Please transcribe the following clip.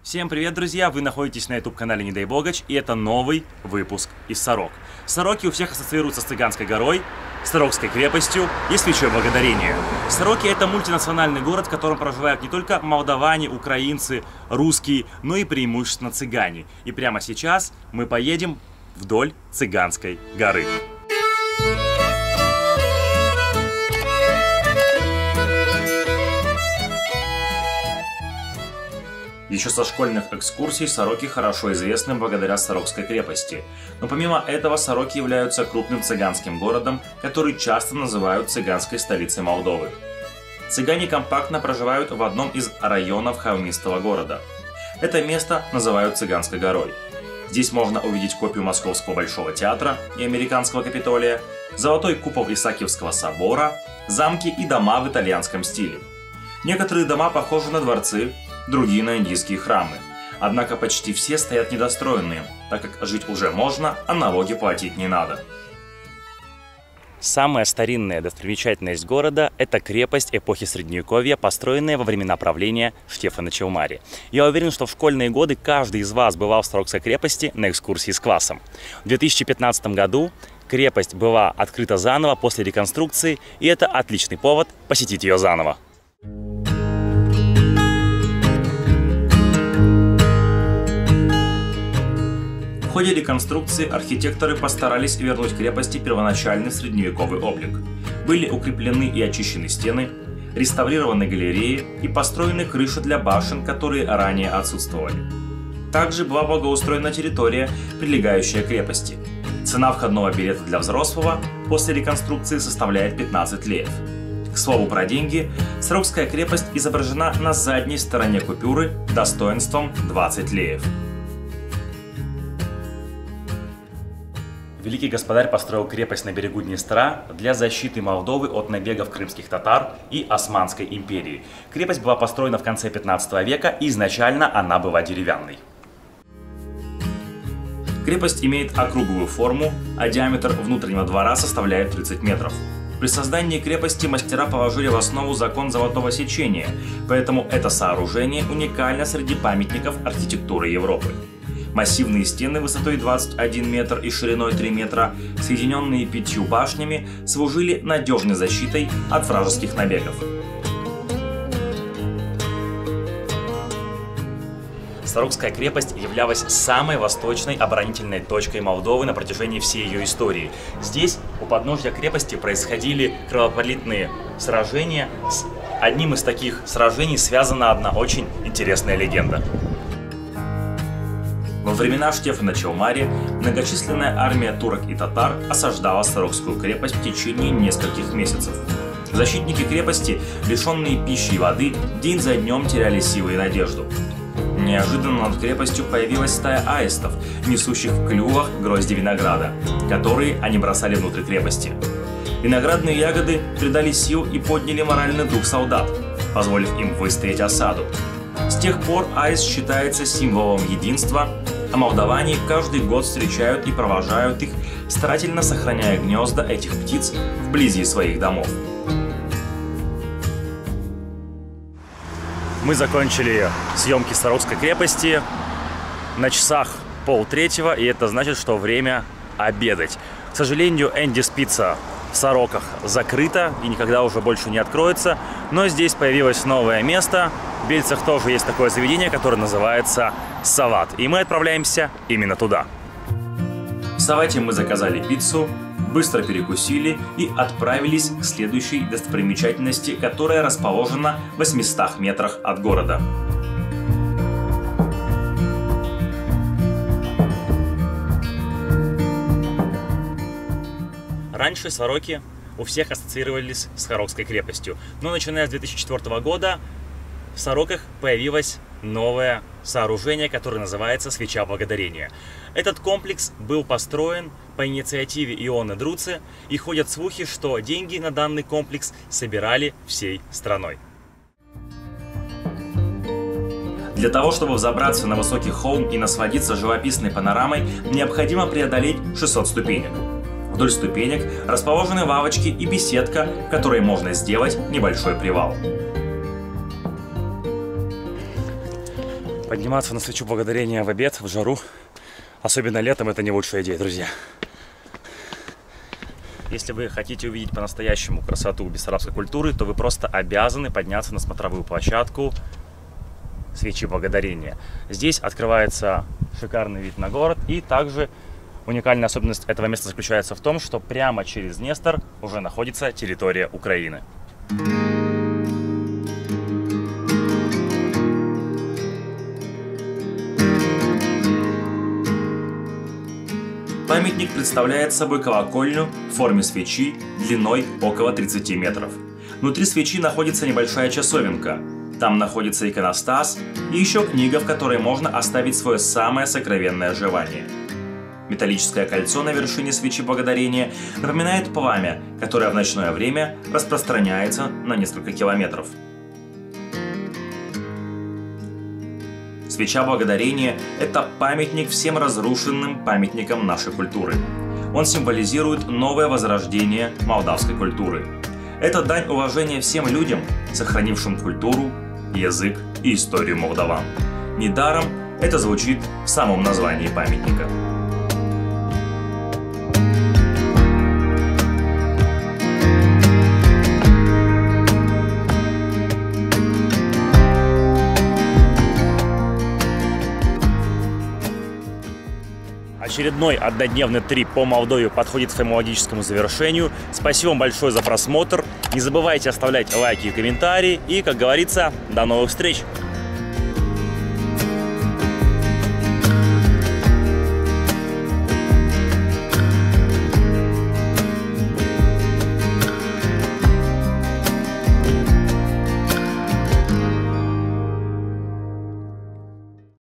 Всем привет, друзья! Вы находитесь на YouTube-канале Не Дай Богач, и это новый выпуск из Сорок. Сороки у всех ассоциируются с Цыганской горой, Сорокской крепостью и Свечой Благодарения. Сороки — это мультинациональный город, в котором проживают не только молдаване, украинцы, русские, но и преимущественно цыгане. И прямо сейчас мы поедем вдоль Цыганской горы. Еще со школьных экскурсий Сороки хорошо известны благодаря Сорокской крепости. Но помимо этого Сороки являются крупным цыганским городом, который часто называют цыганской столицей Молдовы. Цыгане компактно проживают в одном из районов холмистого города. Это место называют Цыганской горой. Здесь можно увидеть копию Московского Большого театра и Американского Капитолия, золотой купол Исаакиевского собора, замки и дома в итальянском стиле. Некоторые дома похожи на дворцы, другие на индийские храмы. Однако почти все стоят недостроенные, так как жить уже можно, а налоги платить не надо. Самая старинная достопримечательность города – это крепость эпохи Средневековья, построенная во времена правления Штефана Челмари. Я уверен, что в школьные годы каждый из вас бывал в Сорокской крепости на экскурсии с классом. В 2015 году крепость была открыта заново после реконструкции, и это отличный повод посетить ее заново. В ходе реконструкции архитекторы постарались вернуть крепости первоначальный средневековый облик. Были укреплены и очищены стены, реставрированы галереи и построены крыши для башен, которые ранее отсутствовали. Также была благоустроена территория, прилегающая к крепости. Цена входного билета для взрослого после реконструкции составляет 15 леев. К слову про деньги, Сорокская крепость изображена на задней стороне купюры достоинством 20 леев. Великий Господарь построил крепость на берегу Днестра для защиты Молдовы от набегов крымских татар и Османской империи. Крепость была построена в конце 15 века, и изначально она была деревянной. Крепость имеет округлую форму, а диаметр внутреннего двора составляет 30 метров. При создании крепости мастера положили в основу закон золотого сечения, поэтому это сооружение уникально среди памятников архитектуры Европы. Массивные стены высотой 21 метр и шириной 3 метра, соединенные 5 башнями, служили надежной защитой от вражеских набегов. Сорокская крепость являлась самой восточной оборонительной точкой Молдовы на протяжении всей ее истории. Здесь, у подножья крепости, происходили кровопролитные сражения. С одним из таких сражений связана одна очень интересная легенда. Во времена Штефана Челмари многочисленная армия турок и татар осаждала Сорокскую крепость в течение нескольких месяцев. Защитники крепости, лишенные пищи и воды, день за днем теряли силы и надежду. Неожиданно над крепостью появилась стая аистов, несущих в клювах грозди винограда, которые они бросали внутрь крепости. Виноградные ягоды придали сил и подняли моральный дух солдат, позволив им выстоять осаду. С тех пор аист считается символом единства, а молдаване каждый год встречают и провожают их, старательно сохраняя гнезда этих птиц вблизи своих домов. Мы закончили съемки Сорокской крепости на часах 2:30, и это значит, что время обедать. К сожалению, Энdy's Pizza в Сороках закрыта и никогда уже больше не откроется, но здесь появилось новое место. В Бельцах тоже есть такое заведение, которое называется Сават, и мы отправляемся именно туда. В Савате мы заказали пиццу, быстро перекусили и отправились к следующей достопримечательности, которая расположена в 800 метрах от города. Раньше Сороки у всех ассоциировались с Сорокской крепостью, но начиная с 2004 года в Сороках появилось новое сооружение, которое называется Свеча Благодарения. Этот комплекс был построен по инициативе Ионы Друцы, и ходят слухи, что деньги на данный комплекс собирали всей страной. Для того, чтобы взобраться на высокий холм и насладиться живописной панорамой, необходимо преодолеть 600 ступенек. Вдоль ступенек расположены лавочки и беседка, в которой можно сделать небольшой привал. Подниматься на свечу благодарения в обед, в жару, особенно летом, это не лучшая идея, друзья. Если вы хотите увидеть по-настоящему красоту бессарабской культуры, то вы просто обязаны подняться на смотровую площадку свечи благодарения. Здесь открывается шикарный вид на город, и также уникальная особенность этого места заключается в том, что прямо через Днестр уже находится территория Украины. Памятник представляет собой колокольню в форме свечи длиной около 30 метров. Внутри свечи находится небольшая часовенка. Там находится иконостас и еще книга, в которой можно оставить свое самое сокровенное желание. Металлическое кольцо на вершине свечи благодарения напоминает пламя, которое в ночное время распространяется на несколько километров. Свеча благодарения – это памятник всем разрушенным памятникам нашей культуры. Он символизирует новое возрождение молдавской культуры. Это дань уважения всем людям, сохранившим культуру, язык и историю молдаван. Недаром это звучит в самом названии памятника. Очередной однодневный трип по Молдове подходит к своему логическому завершению. Спасибо вам большое за просмотр. Не забывайте оставлять лайки и комментарии. И, как говорится, до новых встреч!